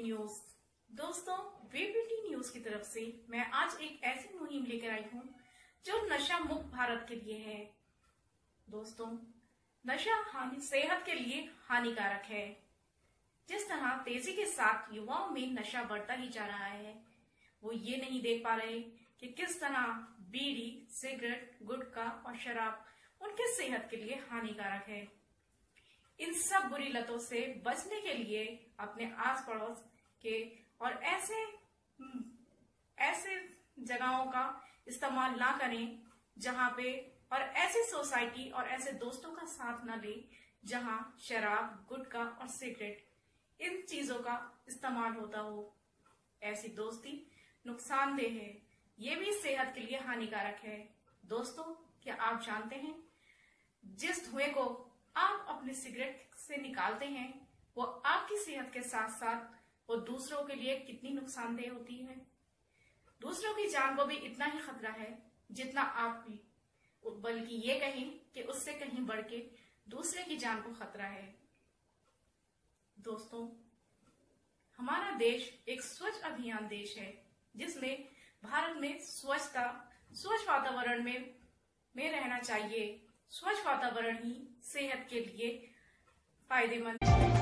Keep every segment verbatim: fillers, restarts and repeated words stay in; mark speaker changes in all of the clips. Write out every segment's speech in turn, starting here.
Speaker 1: News. दोस्तों, VBT news की तरफ से मैं आज एक ऐसी मुहिम लेकर आई हूँ जो नशा मुक्त भारत के लिए है। दोस्तों, नशा हानि सेहत के लिए हानिकारक है। जिस तरह तेजी के साथ युवाओं में नशा बढ़ता ही जा रहा है, वो ये नहीं देख पा रहे कि किस तरह बीड़ी, सिगरेट, गुटखा और शराब उनके सेहत के लिए हानिकारक है। इन सब बुरी लतों से बचने के लिए अपने आस पड़ोस के और ऐसे ऐसे जगहों का इस्तेमाल ना करें जहां पे, और ऐसी सोसाइटी और ऐसे दोस्तों का साथ ना ले जहां शराब, गुटखा और सिगरेट इन चीजों का इस्तेमाल होता हो। ऐसी दोस्ती नुकसानदेह है, ये भी सेहत के लिए हानिकारक है। दोस्तों, क्या आप जानते हैं जिस धुएं को आप अपने सिगरेट से निकालते हैं वो आपकी सेहत के साथ साथ वो दूसरों के लिए कितनी नुकसानदेह होती है। दूसरों की जान को भी इतना ही खतरा है जितना आप भी, बल्कि ये कहें कि उससे कहीं बढ़ के दूसरे की जान को खतरा है। दोस्तों, हमारा देश एक स्वच्छ अभियान देश है जिसमें भारत में स्वच्छता, स्वच्छ वातावरण में में रहना चाहिए। स्वच्छ वातावरण ही सेहत के लिए फायदेमंद।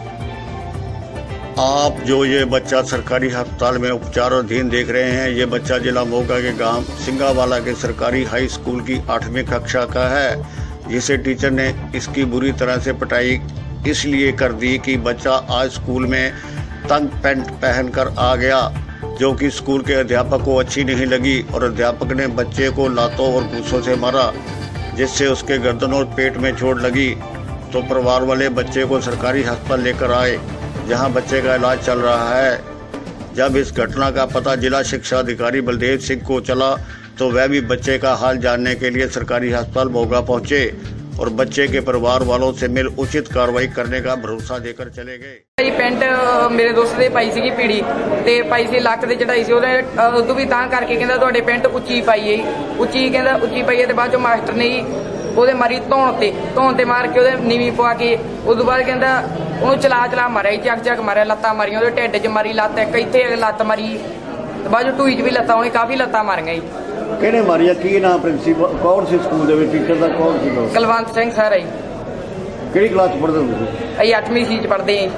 Speaker 2: आप जो ये बच्चा सरकारी अस्पताल में उपचाराधीन देख रहे हैं, ये बच्चा जिला मोगा के गांव सिंगावाला के सरकारी हाई स्कूल की आठवीं कक्षा का है, जिसे टीचर ने इसकी बुरी तरह से पिटाई इसलिए कर दी कि बच्चा आज स्कूल में तंग पैंट पहनकर आ गया, जो कि स्कूल के अध्यापक को अच्छी नहीं लगी और अध्यापक ने बच्चे को लातों और घूंसों से मारा, जिससे उसके गर्दन और पेट में चोट लगी। तो परिवार वाले बच्चे को सरकारी अस्पताल लेकर आए, जहां बच्चे का इलाज चल रहा है। जब इस घटना का पता जिला शिक्षा अधिकारी बलदेव सिंह को चला तो वह भी बच्चे का हाल जानने के लिए सरकारी अस्पताल मोगा पहुंचे और बच्चे के परिवार वालों से मिल उचित कार्रवाई करने का भरोसा देकर चले गए।
Speaker 3: ਪੈਂਟ ਮੇਰੇ ਦੋਸਤ ਦੇ ਪਾਈ ਸੀਗੀ ਪੀੜੀ ਤੇ ਪਾਈ ਸੀ ਲੱਕ ਤੇ ਚੜਾਈ ਸੀ, ਉਹਨੇ ਉਦੋਂ ਵੀ ਤਾਂ ਕਰਕੇ ਕਹਿੰਦਾ ਤੁਹਾਡੇ ਪੈਂਟ ਉੱਚੀ ਪਾਈ ਹੈ, ਉੱਚੀ ਕਹਿੰਦਾ ਉੱਚੀ ਪਾਈ ਹੈ। ਤੇ ਬਾਅਦ ਚੋਂ ਮਾਸਟਰ ਨੇ ਜੀ ਉਹਦੇ ਮਾਰੀ ਧੌਣ ਤੇ ਧੌਣ ਤੇ ਮਾਰ ਕੇ ਉਹਦੇ ਨੀਵੀਂ ਪਵਾ ਕੇ ਉਦੋਂ ਬਾਅਦ ਕਹਿੰਦਾ ਉਹਨੂੰ ਚਲਾ ਚਲਾ ਮਾਰਿਆ, ਚੱਕ ਚੱਕ ਮਾਰਿਆ, ਲੱਤਾਂ ਮਾਰੀਆਂ ਉਹਦੇ ਢਿੱਡ 'ਚ ਮਾਰੀ ਲੱਤ, ਇੱਕ ਇੱਥੇ ਲੱਤ ਮਾਰੀ, ਤੇ ਬਾਅਦ ਚੋਂ ਢੂਈ 'ਚ ਵੀ ਲੱਤਾਂ, ਉਹਨੇ ਕਾਫੀ ਲੱਤਾਂ ਮਾਰੀਆਂ ਜੀ।
Speaker 2: ਕਿਹਨੇ ਮਾਰੀਆ? ਕੀ ਨਾਮ ਪ੍ਰਿੰਸੀਪਲ ਕੌਣ ਸੀ ਸਕੂਲ ਦੇ ਵਿੱਚ? ਟੀਚਰ ਦਾ ਕੌਣ ਸੀ?
Speaker 3: ਕੁਲਵੰਤ ਸਿੰਘ ਸਰ ਹੈ ਜੀ।
Speaker 2: ਕਿਹੜੀ ਕਲਾਸ 'ਚ ਪੜ੍ਹਦੇ ਹੋ ਤੁਸੀਂ?
Speaker 3: ਅਸੀਂ ਅੱਠਵੀਂ ਸੀ 'ਚ ਪੜ੍ਹਦੇ ਹਾਂ,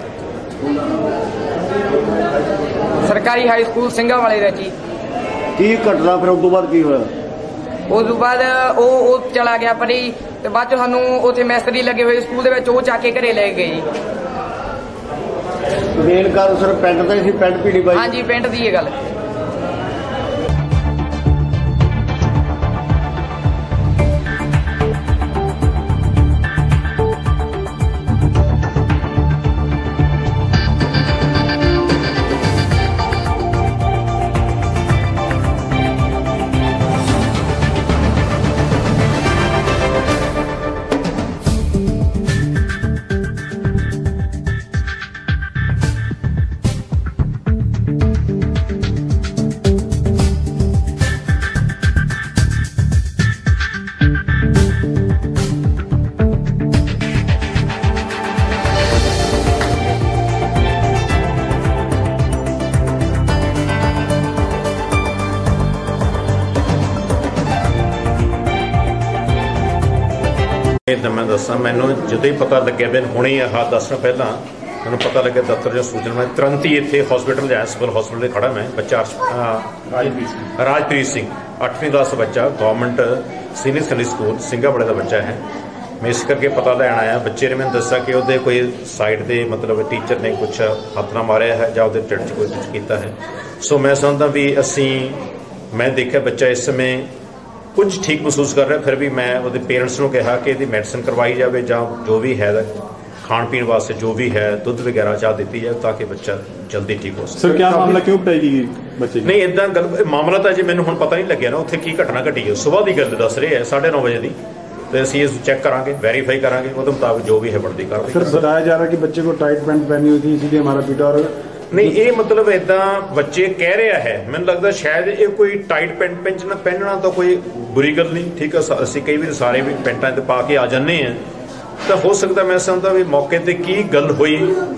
Speaker 3: ਸਰਕਾਰੀ ਹਾਈ ਸਕੂਲ ਸਿੰਘਾਂ ਵਾਲੇ ਦਾ ਜੀ।
Speaker 2: ਕੀ ਘਟਨਾ ਫਿਰ ਉਸ ਤੋਂ ਬਾਅਦ ਕੀ ਹੋਇਆ?
Speaker 3: ਉਸ ਤੋਂ ਬਾਅਦ ਉਹ ਉਹ ਚਲਾ ਗਿਆ ਪਰੇ, ਤੇ ਬਾਅਦ ਚ ਸਾਨੂੰ ਉੱਥੇ ਮੈਸਤਰੀ ਲੱਗੇ ਹੋਏ ਸਕੂਲ ਦੇ ਵਿੱਚ, ਉਹ ਚੱਕ ਕੇ ਘਰੇ ਲੈ ਗਏ ਜੀ।
Speaker 2: ਮੇਨ ਕਾਰਨ ਸਰ ਪੈਂਟ ਦਾ ਹੀ ਸੀ? ਪੈਂਟ ਪੀੜੀ ਪਾਈ?
Speaker 3: ਹਾਂਜੀ, ਪੈਂਟ ਦੀ ਇਹ ਗੱਲ।
Speaker 4: ਤਾਂ ਮੈਂ ਦੱਸਾਂ, ਮੈਨੂੰ ਜਦੋਂ ਹੀ ਪਤਾ ਲੱਗਿਆ ਵੀ ਹੁਣੇ ਆਹ ਦੱਸਣ ਪਹਿਲਾਂ ਮੈਨੂੰ ਪਤਾ ਲੱਗਿਆ ਦਫ਼ਤਰ ਜੋ ਸੂਚਨਾ, ਮੈਂ ਤੁਰੰਤ ਹੀ ਇੱਥੇ ਹਸਪੀਟਲ ਲਿਆ, ਸਿਵਲ ਹਸਪੀਟਲ ਦੇ ਖੜਾ ਮੈਂ। ਬੱਚਾ ਰਾਜਪ੍ਰੀਤ ਸਿੰਘ ਅੱਠਵੀਂ ਕਲਾਸ ਬੱਚਾ, ਗਵਰਨਮੈਂਟ ਸੀਨੀਅਰ ਸੈਕੰਡਰੀ ਸਕੂਲ ਸਿੰਘਾਵਾਲੇ ਦਾ ਬੱਚਾ ਹੈ। ਮੈਂ ਇਸ ਕਰਕੇ ਪਤਾ ਲੈਣ ਆਇਆ। ਬੱਚੇ ਨੇ ਮੈਨੂੰ ਦੱਸਿਆ ਕਿ ਉਹਦੇ ਕੋਈ ਸਾਈਡ ਦੇ ਮਤਲਬ ਟੀਚਰ ਨੇ ਕੁਛ ਹੱਥ ਨਾਲ ਮਾਰਿਆ ਹੈ ਜਾਂ ਉਹਦੇ ਢਿੱਡ 'ਚ ਕੋਈ ਕੁਛ ਕੀਤਾ ਹੈ। ਸੋ ਮੈਂ ਸਮਝਦਾ ਵੀ ਅਸੀਂ ਮੈਂ ਦੇਖਿਆ ਬੱਚਾ ਇਸ ਸਮੇਂ ਕੁਝ ਠੀਕ ਮਹਿਸੂਸ ਕਰ ਰਿਹਾ, ਫਿਰ ਵੀ ਮੈਂ ਉਹਦੇ ਪੇਰੈਂਟਸ ਨੂੰ ਕਿਹਾ ਕਿ ਇਹਦੀ ਮੈਡੀਸਨ ਕਰਵਾਈ ਜਾਵੇ ਜਾਂ ਜੋ ਵੀ ਹੈ ਖਾਣ ਪੀਣ ਵਾਸਤੇ ਜੋ ਵੀ ਹੈ ਦੁੱਧ ਵਗੈਰਾ ਚਾਹ ਦਿੱਤੀ ਜਾਵੇ ਤਾਂ ਕਿ ਬੱਚਾ ਜਲਦੀ ਠੀਕ ਹੋ ਸਕੇ।
Speaker 5: ਸਰ, ਕੀ ਮਾਮਲਾ ਕਿਉਂ ਪਿਟਾਈ ਗਈ ਬੱਚੇ?
Speaker 4: ਨਹੀਂ, ਇਦਾਂ ਗੱਲ ਮਾਮਲਾ ਤਾਂ ਜੀ ਮੈਨੂੰ ਹੁਣ ਪਤਾ ਨਹੀਂ ਲੱਗਿਆ ਨਾ ਉੱਥੇ ਕੀ ਘਟਨਾ ਘਟੀ ਹੈ। ਸਵੇਰ ਦੀ ਗੱਲ ਦੱਸ ਰਹੇ ਹੈ, ਸਾਢੇ ਨੌ ਵਜੇ ਦੀ, ਤੇ ਅਸੀਂ ਇਸ ਚੈੱਕ ਕਰਾਂਗੇ, ਵੈਰੀਫਾਈ ਕਰਾਂਗੇ, ਉਹਦੇ ਮੁਤਾਬਿਕ ਜੋ ਵੀ ਹੈ ਬਣਦੀ ਕਾਰਵਾਈ।
Speaker 5: सर, बताया जा रहा है कि बच्चे को टाइट पैंट पहनी हुई थी इसलिए हमारा पीटा। और
Speaker 4: नहीं, ये मतलब इदा बच्चे कह रहा है, मैंने लगता शायद ये कोई टाइट पैंट पहनना पहनना तो कोई बुरी गल नहीं। ठीक है, असं कई बार सारे भी पैंटा पा के आ जाने हैं, तो हो सकता मैं समझदा भी मौके ते की गल हुई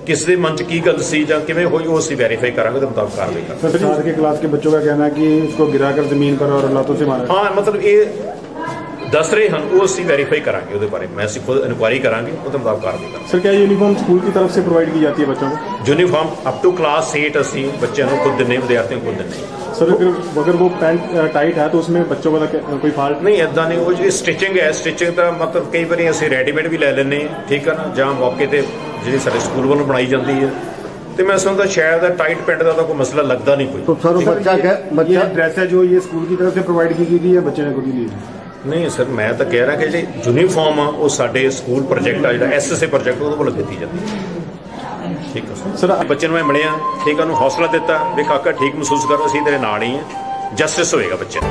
Speaker 4: किस दे मन च की गल सी जां किवें होई वो असीं वेरीफाई करांगे ते मुताबिक कार्रवाई करांगे।
Speaker 5: सर साथ के क्लास के बच्चों का कहना है कि उसको गिराकर जमीन पर और लातों से मारा।
Speaker 4: हाँ मतलब ये दस रहे हैं वो असीं वेरीफाई करांगे, ਉਹਦੇ ਬਾਰੇ मैं असीं खुद इंक्वायरी करांगे, ਉਹਦੇ मुताबिक कार्रवाई करांगे।
Speaker 5: सर क्या यूनिफॉर्म स्कूल की तरफ से प्रोवाइड की जाती है बच्चों को?
Speaker 4: Uniform up to class eight असीं बच्चों को खुद दिंदे, विद्यार्थियों को खुद दिंदे।
Speaker 5: सर अगर अगर वो पैंट टाइट है तो उसमें बच्चों का तो कोई फॉल्ट
Speaker 4: नहीं, इदा नहीं। वो जी स्टिचिंग है, स्टिचिंग का मतलब कई बार असीं रेडीमेड भी लै लैंदे हैं, ठीक है ना, जां मौके ते ਜਿਹੜੀ ਸਾਡੇ ਸਕੂਲ ਵੱਲੋਂ ਬਣਾਈ ਜਾਂਦੀ ਹੈ। ਤੇ मैं समझता शायद टाइट पेंट का तो कोई मसला लगता नहीं कोई।
Speaker 2: तो सर बच्चा क्या बच्चा
Speaker 5: ड्रेस है जो ये स्कूल की तरफ से प्रोवाइड की गई है, बच्चे ने खुद ही ली है?
Speaker 4: नहीं सर, मैं तो कह रहा कि जी यूनीफॉर्म आ वो साडे स्कूल प्रोजेक्ट आ जो एस एस ए प्रोजेक्ट वो कोल दी जाती है। ठीक है सर, बच्चे मैं मिलिया, ठीक है, हौसला दिता भी काका ठीक महसूस कर, असीं तेरे नाल ही है, जस्टिस होएगा बच्चे।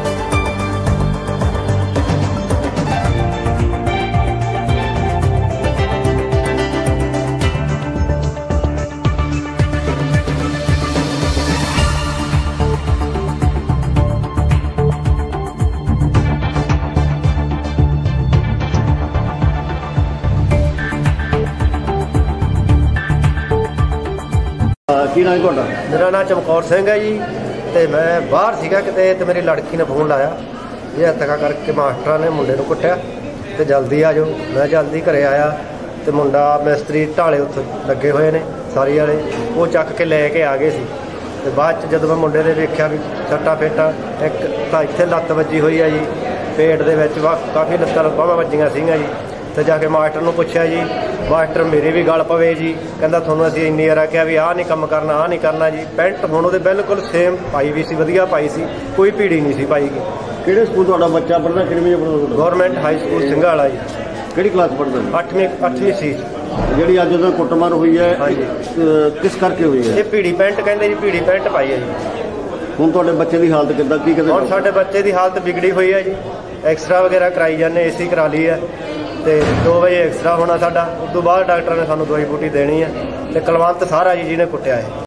Speaker 2: की नाम ਤੁਹਾਡਾ?
Speaker 6: मेरा नाम चमकौर सिंह है जी। तो मैं बाहर सीगा किते ते मेरी लड़की ने फोन लाया, ये धक्का करके मास्टर ने मुंडे नूं कुੱਟਿਆ ਤੇ जल्दी आ जाओ। मैं जल्दी घरे आया तो मुंडा मिस्त्री ढाले उत्थे लगे हुए ने सारी वाले, वो चक के लैके आ गए सी। तो बाद जब मैं मुंडे ने वेख्या भी सट्टा फेटा एक तो इत्थे लत्त वजी हुई है जी, पेट दे विच काफ़ी लत्तां बाਹਾਂ वजियां सीगीਆਂ जी। तो जाके मास्टर नूं पुछया जी, मास्टर मेरे भी गल पवे जी, कहंदा तुहानूं असीं इन्नी वार आखिया भी आह नहीं काम करना, आह नहीं करना जी। पैंट हुण ਉਹਦੇ बिल्कुल सेम पाई भी सी, वधिया पाई सी, कोई भीड़ी नहीं सी पाई गई।
Speaker 2: ਕਿਹੜੇ ਸਕੂਲ ਤੁਹਾਡਾ ਬੱਚਾ ਪੜ੍ਹਦਾ, ਕਿਹੜੀ ਵਿੱਚ ਪੜ੍ਹਦਾ?
Speaker 6: गौरमेंट हाई स्कूल ਸਿੰਘਾਲਾ जी,
Speaker 2: ਕਿਹੜੀ ਕਲਾਸ ਪੜ੍ਹਦਾ?
Speaker 6: अठवीं अठवीं सी।
Speaker 2: ਜਿਹੜੀ ਅੱਜ ਉਹਦਾ ਕੁੱਟਮਾਰ ਹੋਈ ਹੈ
Speaker 6: ਹਾਂਜੀ।
Speaker 2: ਅਹ ਕਿਸ ਕਰਕੇ ਹੋਈ ਹੈ?
Speaker 6: ਇਹ ਭੀੜੀ ਪੈਂਟ ਕਹਿੰਦੇ ਜੀ, ਭੀੜੀ ਪੈਂਟ ਪਾਈ ਹੈ ਜੀ।
Speaker 2: ਹੁਣ ਤੁਹਾਡੇ ਬੱਚੇ ਦੀ ਹਾਲਤ ਕਿੱਦਾਂ, ਕੀ ਕਹਿੰਦੇ?
Speaker 6: ਹੁਣ ਸਾਡੇ ਬੱਚੇ ਦੀ ਹਾਲਤ ਵਿਗੜੀ ਹੋਈ ਹੈ ਜੀ, ਐਕਸਰਾ ਵਗੈਰਾ ਕਰਾਈ ਜਾਂਦੇ, ਏਸੀ ਕਰਾ ਲਈ ਹੈ ਤੇ ਦੋ ਵਜੇ ਐਕਸਰਾ ਹੋਣਾ ਸਾਡਾ, ਉਸ ਤੋਂ ਬਾਅਦ ਡਾਕਟਰ ਨੇ ਸਾਨੂੰ ਦਵਾਈ ਬੂਟੀ ਦੇਣੀ ਹੈ। ਤੇ ਕੁਲਵੰਤ ਸਾਰਾ ਜੀ ਜਿਹਨੇ ਕੁੱਟਿਆ ਹੈ।